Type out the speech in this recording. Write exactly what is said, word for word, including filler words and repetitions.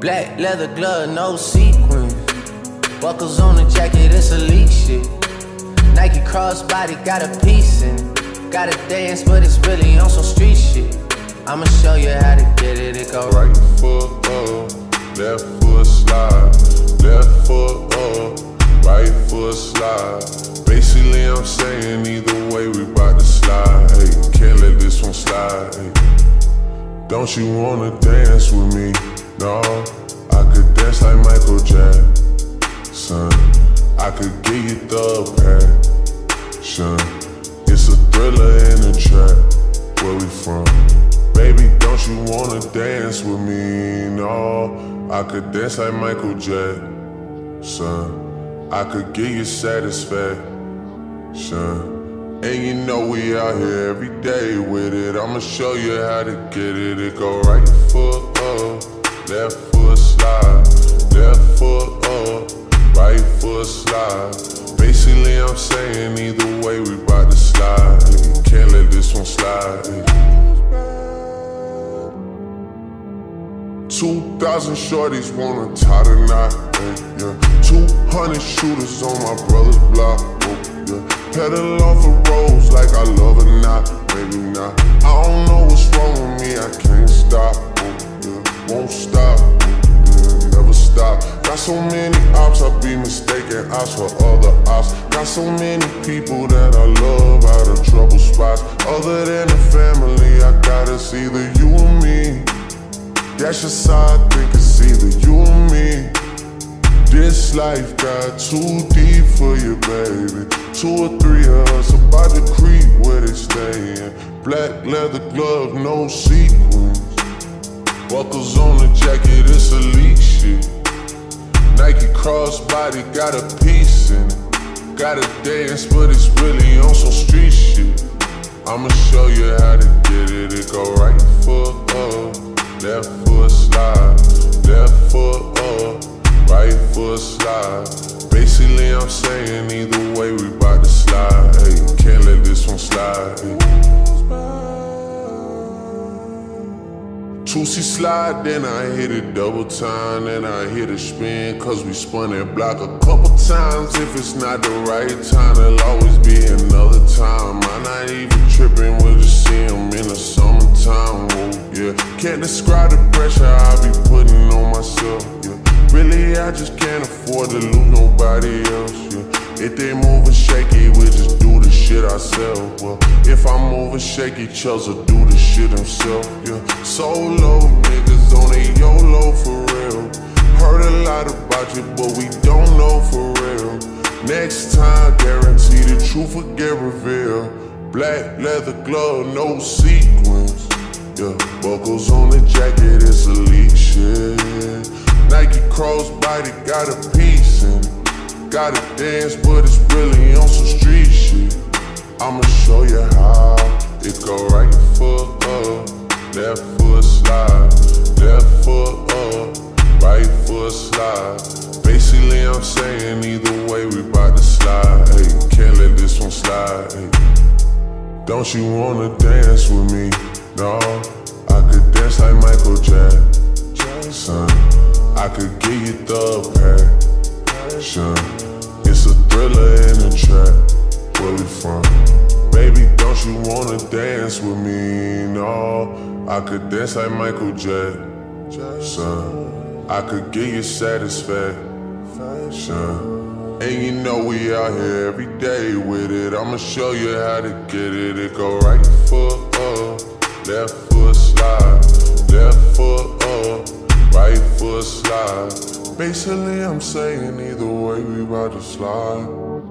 Black leather glove, no sequins. Buckles on the jacket, it's Alyx shit. Nike crossbody, got a piece in it. Gotta dance, but it's really on some street shit. I'ma show you how to get it, it go right foot up, left foot slide, left foot up, right foot slide. Basically I'm saying either way we bout to slide. Hey, can't let this one slide. Hey. Don't you wanna dance with me? No, I could dance like Michael Jackson. I could give you the passion. It's a thriller in the trap. Where we from? Baby, don't you wanna dance with me? No, I could dance like Michael Jackson. I could give you satisfaction. And you know we out here every day with it. I'ma show you how to get it. It go right foot up, left foot slide, left foot up, right foot slide. Basically I'm saying either way we bout to slide. Hey, can't let this one slide. Hey. Two thousand shorties wanna tie the knot. Hey, yeah. Two hundred shooters on my brother's block. Oh, yeah. Pedal off the roads like I love or not. Maybe not. I don't know what's wrong with me. I can't stop. Oh, yeah. Won't stop. Yeah, never stop. Got so many ops, I be mistaken ops for other ops. Got so many people that I love out of trouble spots. Other than the family, I gotta see the you and me. That's just how I think it's either you or me. This life got too deep for you, baby. Two or three of us about to creep where they stayin'. Black leather glove, no sequins. Buckles on the jacket, it's Alyx shit. Nike crossbody, got a piece in it. Gotta dance, but it's really on some street shit. I'ma show you how to get it. It go right foot up, left foot slide, left foot up, right foot slide. Basically I'm saying either way we bout to slide. Hey, can't let this one slide. Hey. Toosie slide, then I hit it double time, then I hit a spin, cause we spun that block a couple times. If it's not the right time, there'll always be another time. I'm not even tripping, we'll just see them in the summertime. Whoa, yeah. Can't describe the pressure I be putting on myself, yeah. Really, I just can't afford to lose nobody else, yeah. If they moving shaky, we just do the shit ourselves. Well, if I'm moving shaky, Chels will do the shit himself, yeah. Solo niggas on a YOLO for real. Heard a lot about you, but we don't know for real. Next time, guarantee the truth will get revealed. Black leather glove, no sequins. Yeah, buckles on the jacket, it's Alyx shit. Nike crossbody, got a piece in it. Gotta dance, but it's really on some street shit. I'ma show you how. It go right foot up, left foot slide, left foot up, right foot slide. Basically I'm saying either way we bout to slide. Hey, can't let this one slide. Hey. Don't you wanna dance with me? No, I could dance like Michael Jackson. I could give you the passion. It's a thriller in the trap. Where we from? Baby, don't you wanna dance with me? No, I could dance like Michael Jackson. I could give you satisfaction. And you know we out here every day with it. I'ma show you how to get it. It go right foot up, left foot slide, left foot up, right foot slide. Basically I'm saying either way we bout to slide.